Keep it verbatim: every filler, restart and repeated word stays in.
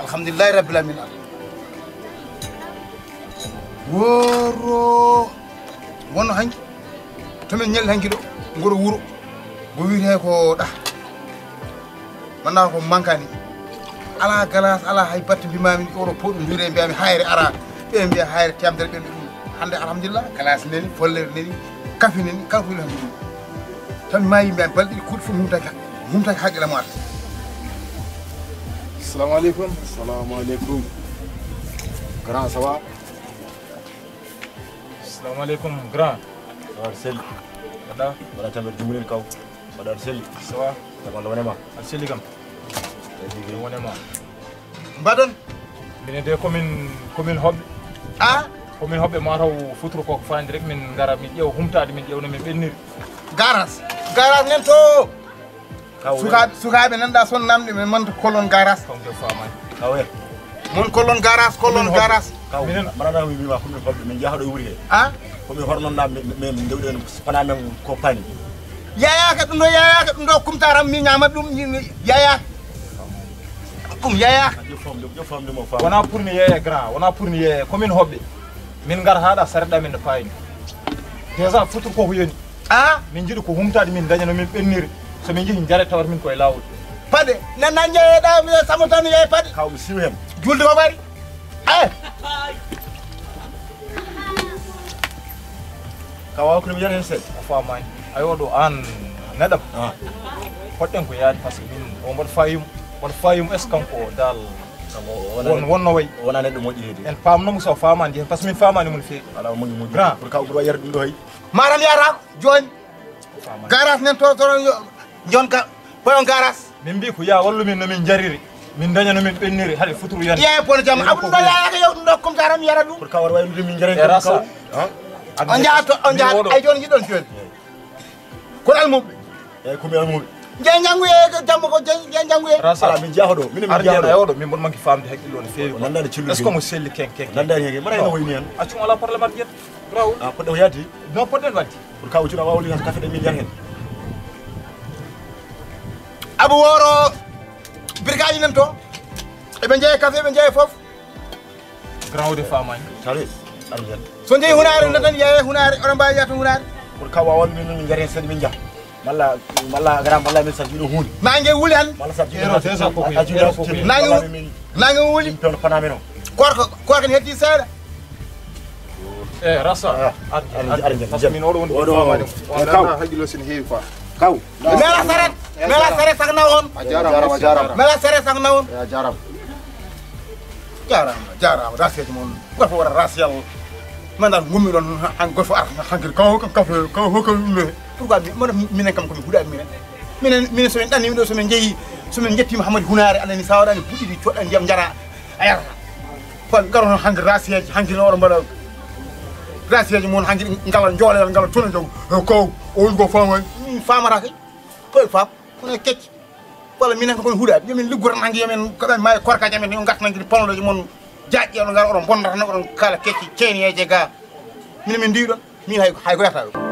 alhamdulillahi rabbil alamin woro wono hanki to men ñel hanki do ngoro wuro bo wiite ko da manna ko mankani ala galas ala hay batte bimami oro podum jure mbiyami hayre ara be mbiya hayre tamdere be dum hande alhamdulillah galas neni follere neni kafi neni kafu la tan mayi mbiyami baldi kut fu mumta ka mumta ka hagela mat assalamu alaykum assalamu alaykum grand ça va assalamu alaykum grand war sel ada wala tambe jumulen kaw badar sel ça va dama la wonema aseli kam digi wonema badon mine de commune commune hobbe ah commune hobbe ma taw futuro ko faandi rek min ngara min ƴew humtaade min ƴewno min ɓenniri garas garas nen to sukaɓe sukaɓe nanda son namde min manta kolon garas kawde famani kawe mon kolon garas kolon garas kaw marana wi ma ko min hobbe min jaha do wuri he ah ko min hornon nam men dewden pana men ko pani yayaka ɗum ɗo yayaka ɗum ɗo kumtaram mi ñama ɗum yaya ɗum yaya wona pour ni yeeye grand wona pour ni yeeye commune hobbe min ngar haɗa sareɗa min no payni déjà futur koko yoni ah min jiiɗi ko humtade min dañano min ɓenniri somin jeehi jaare tawat min koye lawol paɗe nanna jeeyeɗa samo tan yeeye paɗe kaw mi siwi hen julde ko waɗi e kawa ko mi yar hen sed a famani ayo ɗo an neɗam poɗɗen ko yaade par ce que min o mbaɗa fayimo mbaɗa fayimo est ce que kanko dal won wonno way wona neɗɗo moƴƴi hedi en pamnomo so famani jeehen par ce que min famani mon feewi ala moƴƴi moƴƴi grand pour kaw ɓuura yarde ɗum ɗo hay maram yarako joni garas nen to toon jonka poyon garas min mbi ko ya wallu min nomin jariri min dañano min ɓenniri haɗe futuru yande yeeye pono jamma aɗum ɗo yayaka yew ɗum ɗo kumtaram yara ɗum pour kaw waɗa waynude min jare e rasa on jahat to on jahat ay joni jiɗon joni kono almuɓe eyyi komi almuɓe je jangguye jamma ko je jangguye ala min jaha ɗo minen min jaha ɗo ayoɗo min mboɗo manki famde haqqille o no feewi nandade cillu est ce que mo selli ken ken nandade hege mbaɗa hen hoyni hen accum ala probléme aɗa ƴetta rawol a poɗɗo ko yaddi non poɗɗen waddi pour kaw cuuɗa wawli hen kafe ɗe min jar hen abou woro birgaji nan to eɓe jeeye café ɓe jeeye foof grand ode famani tawi aɗa jen so jeeyi hunare nde tan yeeye hunare oɗon mbawi yiyata hunare pour kaw wawal min min jar hen seeɗa min jaha malla malla garam malla min sajiɗo hunde nangue wuuli han malla sa nangue nangue wuuli pewno panamen o korko korko ne heddi seeɗa e rasa par ce que min oɗo woni famani kaw haqqilo sene heewi quoi kaw mela saret mela saret sak naw on a jarama a jarama mela saret sak naw on a jarama jarama jarama rasiyati moon goto waɗa rasiyal man dal gummi ɗon han goto ar hankkadi kaw kafe kaw hokka ɗumɗo pourquoi mona minen kam komin huuɗani minen minen minen somin ɗannimi ɗo somin jeeyi somin jettima hamadi hunare anani sa waɗani puɗɗiɗi coɗɗani ndiyam jara a yarata kon garono hankkadi rasiyaji hankkadi oɗo mbaɗa rasiyaji moon hankkadi ngala joolel ngala tona jaw kaw on ko famani min famata kay koye faam kono kecce walla minen ko komin huuɗaɓe yomin liggoran hanki yomin koɗen maayi korkaji amen yo gartan hankkadi pawloji moon jaƴƴe oɗo gara oɗon bondata oɗon kala kecce ceeniyeje ga minen min ndiɗon min hay hay ko yarata ɗo